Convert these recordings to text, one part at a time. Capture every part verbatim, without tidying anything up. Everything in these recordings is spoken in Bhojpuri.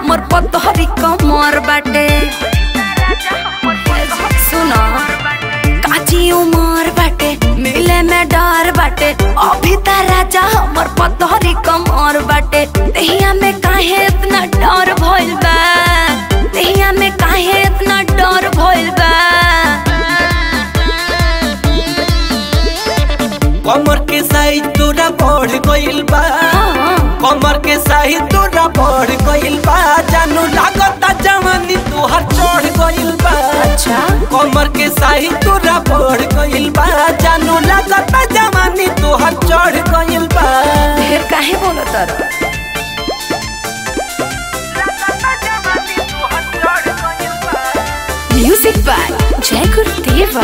हमर पतहरी कमर बाटे। सुनो काची उमर बाटे मिले में डर बाटे। अभी ता राजा हमर पतहरी कमर बाटे। देहिया में काहे इतना डर भइल बा, देहिया में काहे इतना डर भइल बा। कमर के साइज तोरा बढ़ गइल बा, कमर के साइज तोरा बढ़ गइल बा। जानू लागता जवानी तोहर चढ़ गइल बा। अच्छा कमर के साइज तोरा बढ़ गइल बा। जानू लागता जवानी तोहर चढ़ गइल बा। ढेर काहे बोलत तारा। म्यूजिक बाय जय गुरुदेवा।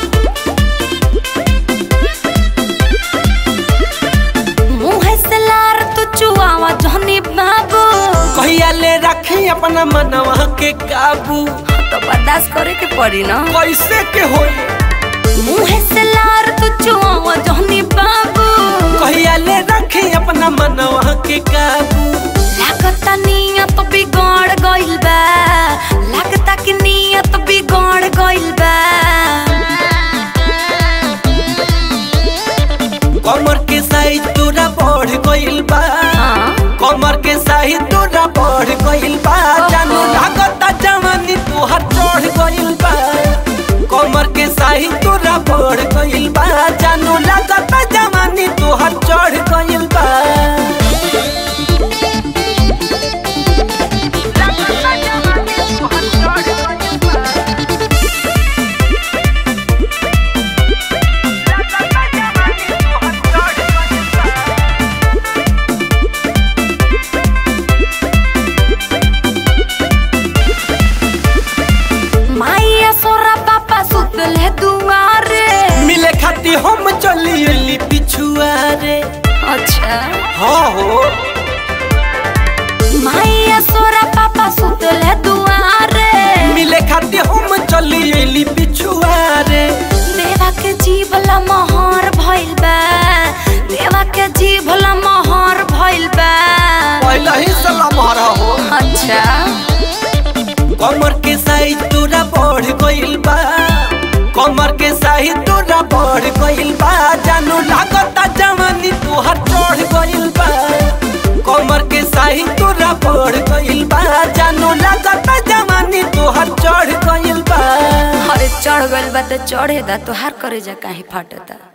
मुँह से लार तू चुआवा जहनी बाबू। कहिया ले रखी अपना मनवा के काबू। तो बर्दाश्त करे के पड़ी ना। कैसे के होई मुँह से लार तू चुआवा जहनी बाबू। कहिया ले रखी अपना मनवा के काबू। लागता नियत बिगड़ गइल बा, लागता कि नियत बिगड़ गइल बा। कमर के साइज तोरा बढ़ गइल बा, कमर के साइज तोरा बढ़ गइल बा। जानू लागता जवानी तोहर चढ़ गइल बा। कमर के साइज तोरा बढ़ गइल बा। जानू लागता जवानी तोहर चढ़ गइल बा। मिले खाती हम चली पिछुआ रे। अच्छा हाँ हो माइया सोरा पापा सुतले दुआरे। मिले खाती हम चली पिछुआ रे। देवा के जीवला मोहर भइल बा, देवा के जीवला मोहर भइल बा। पहला ही सला मारा हो। अच्छा कमर के साइज तोरा बढ़ गइल बा, कमर के साइज तोरा बढ़ गइल बा। जानू लागता जवानी तोहर चढ़ गइल बा। कमर के साइज तोरा बढ़ गइल बा। जानू लागता जवानी तोहर चढ़ गइल बा। अरे चढ़ गइल बा तो चढ़े दा, तोहार करे जा काहे फाटता।